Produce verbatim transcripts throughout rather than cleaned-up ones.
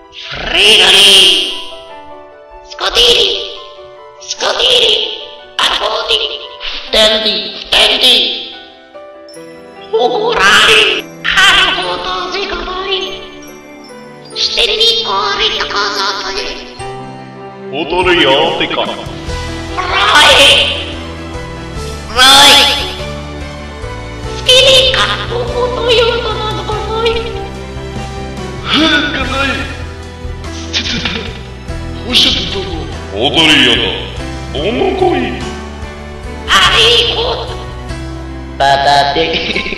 Frigoli, scotiri, scotiri, arboti, stendi, stendi, ugurai, harabuto, zigodoi, stendi, ori, takazatoi, 踊るよってか。 Rai, Rai, skili ka, ukoto yoto no zukosoi. はかない。つつつ。おっしゃったとこ。踊るよだ。おのこい。 Arigo, patate,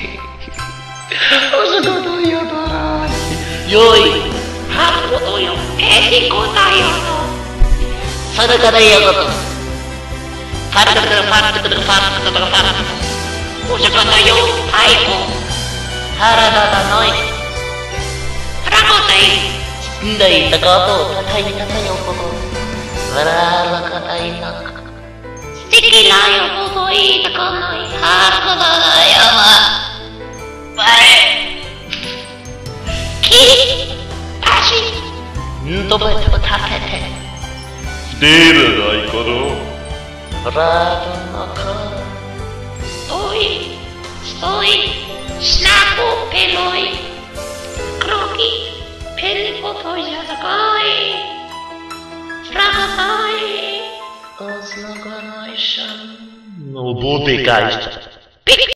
usukoto yoto rai. Yoi, harabuto yo, etiko da yoto. それからよことファルクルファルクルファルクルファルクルおしゃかだよ太鼓原田だのいフラゴテイんだいたことたたいたたよここわらわかたいな素敵なよここいいたかない原田だよわえき足んとべてぶたけて出るがいかろう。 Radonaka, stoi, stoi, snapo peloi, kroki, pelipotoi jatakai, fragatai, oznaganai shan, no bude geist.